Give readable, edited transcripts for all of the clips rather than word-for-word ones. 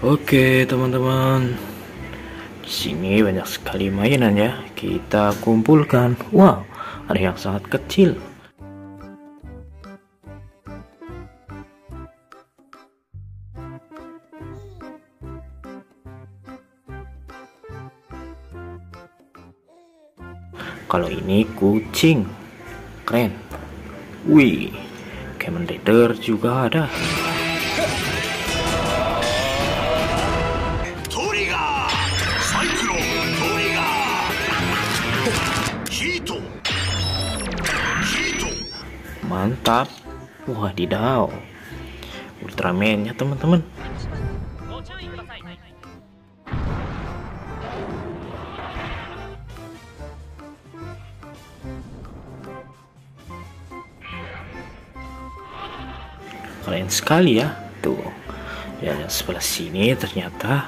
Oke teman-teman, di sini banyak sekali mainan ya. Kita kumpulkan. Wow, ada yang sangat kecil. Kalau ini kucing, keren. Wih, Kamen Rider juga ada. Mantap. Wadidaw, Ultraman ya teman-teman. Keren sekali ya. Tuh, ya sebelah sini ternyata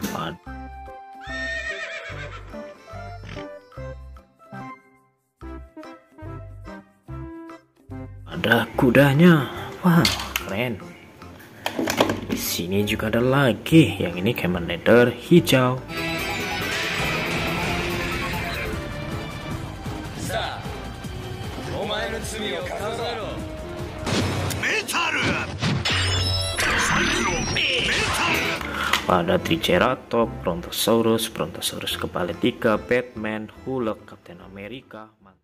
ada kudanya. Wah, keren. Di sini juga ada lagi. Yang ini Kamen Rider hijau. Ada Triceratops, Brontosaurus, Brontosaurus kepala 3, Batman, Hulk, Captain America.